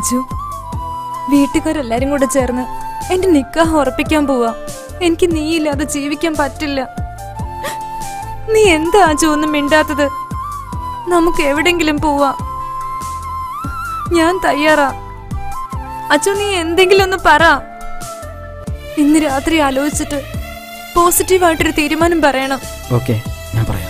അജു, വീട്ടുകാരെല്ലാരും കൂടെ ചേർന്ന് എന്റെ നിക്കാഹ് ഉറപ്പിക്കാൻ പോവാ. എനിക്ക് നീയില്ലാതെ ജീവിക്കാൻ പറ്റില്ല. നീ എന്താ അജു ഒന്നും മിണ്ടാത്തത്? നമുക്ക് എവിടെങ്കിലും പോവാ. ഞാൻ തയ്യാറാ. അജു, നീ എന്തെങ്കിലും ഒന്ന് പറ. ഇന്ന് രാത്രി ആലോചിച്ചിട്ട് പോസിറ്റീവായിട്ടൊരു തീരുമാനം പറയണം. ഓക്കെ, ഞാൻ പറയാം.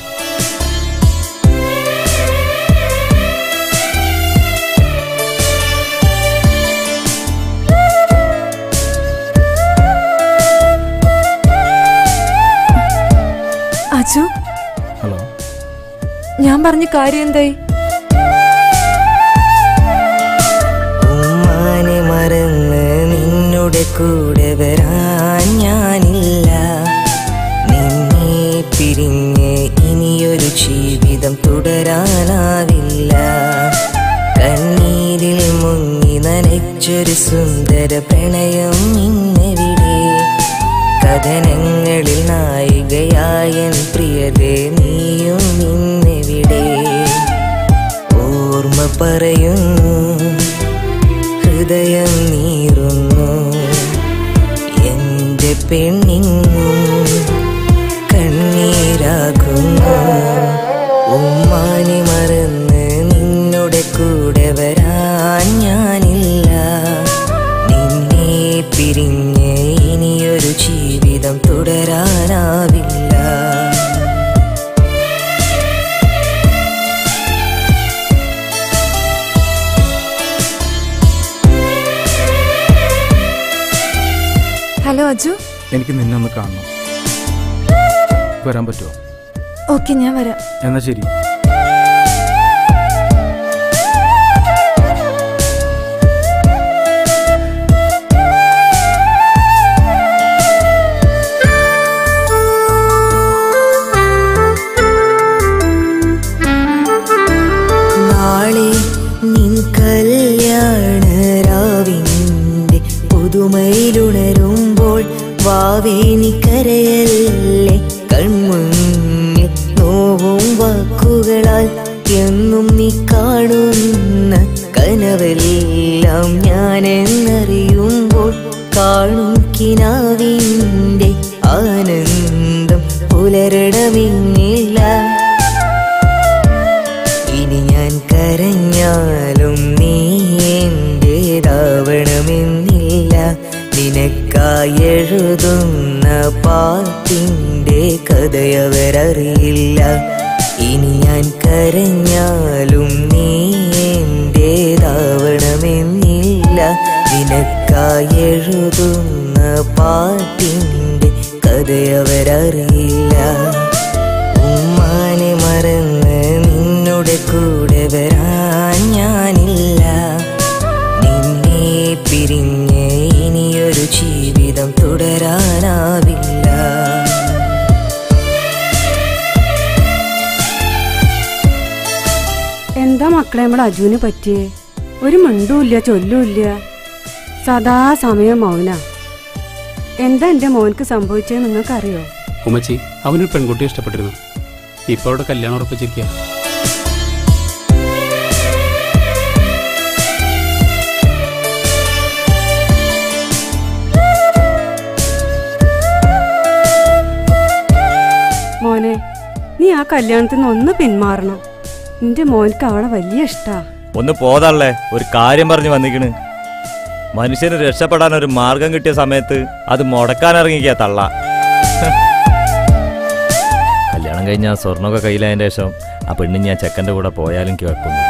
അജു, ഹലോ. ഞാൻ പറഞ്ഞ കാര്യം എന്തായി? ഉമ്മാനെ മറന്ന് നിന്നുടെ കൂടെ വരാൻ ഞാനില്ല. നിന്നെ പിരിഞ്ഞ് ഇനിയൊരു ജീവിതം തുടരാനാവില്ല. കണ്ണീരിൽ മുങ്ങി നനച്ചൊരു സുന്ദര പ്രണയം ഇന്നെവിടെ? കഥനങ്ങളിൽ നായികയായ പ്രിയതേ നീയും ഇന്നെവിടെ? ഓർമ്മ പറയുന്നു, ഹൃദയം നീറുന്നു, എന്റെ പെണ്ണിന്നും കണ്ണീരാകുന്നു. ഉമ്മാനെ മറന്ന് നിന്നുടെ കൂടെ വരാൻ ഞാനില്ല. നിന്നെ പിരിഞ്ഞ് ഇനിയൊരു ജീവിതം തുടരാനാവില്ല. ഹലോ അജു, എനിക്ക് നിന്നെ ഒന്ന് കാണണം. വരാൻ പറ്റുമോ? ഓക്കെ, ഞാൻ വരാം. എന്നാ ശരി. നാളെ നിൻ കല്യാണ രാവിന്റെ പുതുമയിലുണരുമ്പോൾ വാവേനി കരയല്ലേ. കൺമുന്നിൽ നോവും വാക്കുകളാൽ എന്നും നീ കാണുന്ന കനവെല്ലാം ഞാനെന്നറിയുമ്പോൾ കാണും കിനാവിന്റെ ആനന്ദം പുലരണമിന്നില്ല. ഇനി ഞാൻ കരഞ്ഞാലും നീ എന്റേതാവണമെന്നില്ല. നിനക്കായി എഴുതുന്ന പാട്ടിന്റെ കഥയവരറിയില്ല. ഇനി ഞാൻ കരഞ്ഞാലും നീ എന്റേതാവണമെന്നില്ല. നിനക്കായി എഴുതുന്ന പാട്ടിന്റെ കഥയവരറിയില്ല. ഉമ്മാനെ മറന്ന് നിന്നുടെ കൂടെ വരാൻ ഞാനില്ല. നിന്നെ പിരിഞ്ഞ് ഇനിയൊരു ജീവിതം തുടരാനാവില്ല. എന്താ മക്കളെ നമ്മൾ അജുവിന് പറ്റിയേ? ഒരു മിണ്ടുമില്ല, ചൊല്ലുമില്ല, സദാസമയം മൗന. എന്താ എൻ്റെ മോൻക്ക് സംഭവിച്ചത് നിങ്ങൾക്കറിയോ? ഉമ്മച്ചി, അവനൊരു പെൺകുട്ടിയെ ഇഷ്ടപ്പെട്ടിരുന്നു. ഇപ്പോൾ അവിടെ കല്യാണം ഉറപ്പിച്ചിരിക്കുക. മോനെ, നീ ആ കല്യാണത്തിൽ നിന്ന് ഒന്ന് പിന്മാറണം. നിന്റെ മോൻക്ക് അവളെ വലിയ ഇഷ്ടാ. ഒന്ന് പോതല്ലേ, ഒരു കാര്യം പറഞ്ഞു വന്നിക്കണ്. മനുഷ്യന് രക്ഷപ്പെടാൻ ഒരു മാർഗം കിട്ടിയ സമയത്ത് അത് മുടക്കാനിറങ്ങിക്കുക തള്ള. കല്യാണം കഴിഞ്ഞാൽ സ്വർണ്ണമൊക്കെ കയ്യിലായതിൻ്റെ ശേഷം ആ പെണ്ണ് ഞാൻ ചെക്കൻ്റെ കൂടെ പോയാലും കേൾക്കുന്നില്ല.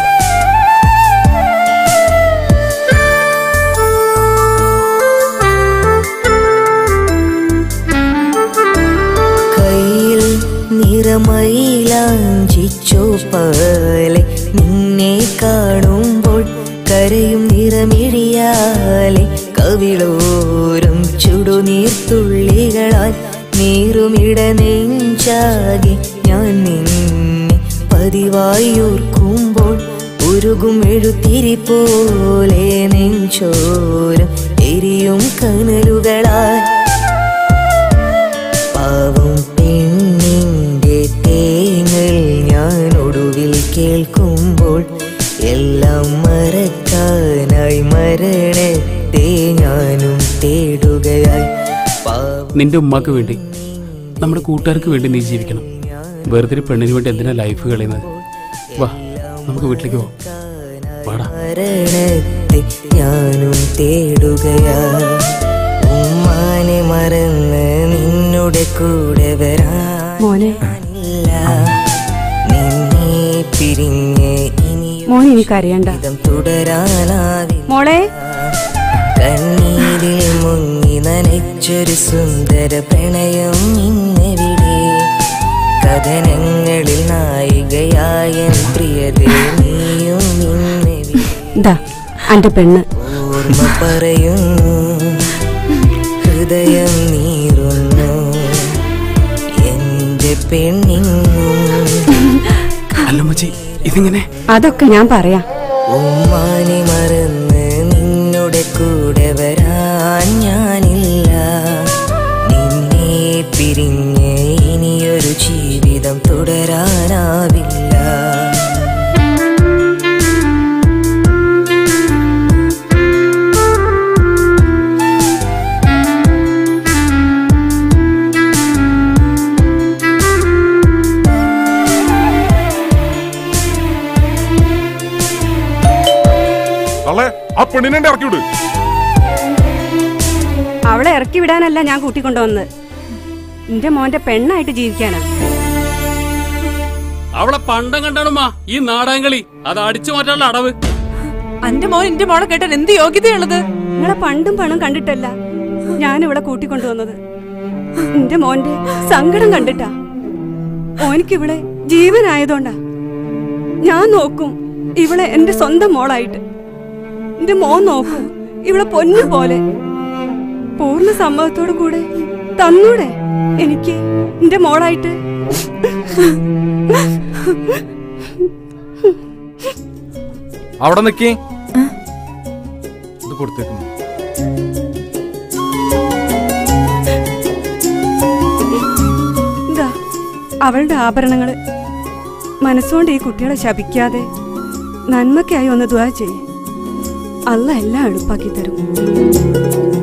കയ്യിൽ നിറമയിലാഞ്ചിച്ചോ പോലെ നിന്നെ കാണുമ്പോൾ കരയും നിറമിഴിയാലെ കവിളോരം ചുടുനീർത്തുള്ളികളാൽ നീറുമിട നെഞ്ചാകെ ഞാൻ നിന്നെ പതിവായി ഓർക്കുമ്പോൾ ഉരുകും എഴുത്തിരി പോലെ നെഞ്ചോരം എരിയും കനലുകളാൽ പാവം പെണ്ണിൻ്റെ തേങ്ങൽ ഞാൻ ഒടുവിൽ കേൾക്കുമ്പോൾ എല്ലാം മറക്കാനായി നിന്റെ ഉമ്മാക്ക് വേണ്ടി നമ്മുടെ കൂട്ടുകാർക്ക് വേണ്ടി നീ ജീവിക്കണം. വെറുതെ ഒരു പെണ്ണിന് വേണ്ടി എന്തിനാ ലൈഫ് കളയുന്നത്? വാ, നമുക്ക് വീട്ടിലേക്ക് പോവാം. വാടാ. ഞാനും തേടുകയാ ഉമ്മാനെ മറന്ന് നിന്നുടെ കൂടെ മോനെ വരാനില്ല. നിന്നെ പിരിഞ്ഞ് മോനെ എനിക്കറിയണ്ട തുടരാനാവില്ല. മോളെ കണ്ണീരിൽ മുങ്ങി നനച്ചൊരു സുന്ദര പ്രണയം ഇന്നെവിടെ? കഥനങ്ങളിൽ നായികയായ പ്രിയതേ നീയും ഇന്നെവിടെ? ഇതാ അന്റെ പെണ്ണ്. ഓർമ്മ പറയുന്നു, ഹൃദയം നീറുന്നു, എന്റെ പെണ്ണിങ്ങും. അല്ല മച്ചി, ഇതിങ്ങനെ? അതൊക്കെ ഞാൻ പറയാം. ഉമ്മാനെ മറന്ന് നിന്നുടെ കൂടെ വരാൻ ഞാനില്ല. നിന്നെ പിരിഞ്ഞ് ഇനിയൊരു ജീവിതം തുടരാനാവില്ല. ആ പെണ്ണിനെ ഇറക്കി വിട്. അവളെ ഇറക്കി വിടാനല്ല ഞാൻ കൂട്ടിക്കൊണ്ടുവന്നത്, എന്റെ മോന്റെ പെണ്ണായിട്ട് ജീവിക്കാനാ. അവളെ പണ്ടം കണ്ടാണുമ്മാ ഈ നാടകങ്ങളി. അത് അടിച്ചു മാറ്റാനുള്ള അടവ്. അന്റെ മോൻ എന്റെ മോളെ കേട്ടാൻ എന്ത് യോഗ്യതയുള്ളത്? നിങ്ങളെ പണ്ടും പണം കണ്ടിട്ടല്ല ഞാൻ ഇവിടെ കൂട്ടിക്കൊണ്ടുവന്നത്, എന്റെ മോന്റെ സങ്കടം കണ്ടിട്ടാ. ഓനിക്ക് ഇവിടെ ജീവനായതുകൊണ്ടാ. ഞാൻ നോക്കും ഇവളെ എന്റെ സ്വന്തം മോളായിട്ട്. എന്റെ മോൻ നോക്കും ഇവളെ പൊന്നു പോലെ. പൂർണ്ണ സമ്മതത്തോടു കൂടെ തന്നൂടെ എനിക്ക് എന്റെ മോളായിട്ട്? അവിടെ നിക്കേ, ഇത് കൊടുത്തേക്കുന്നു. ഇതാ അവളുടെ ആഭരണങ്ങള്. മനസ്സുകൊണ്ട് ഈ കുട്ടികളെ ശപിക്കാതെ നന്മയ്ക്കായി ഒന്ന് ദുആ ചെയ്യ്. അല്ലാഹ് എല്ലാം എളുപ്പാക്കി തരും.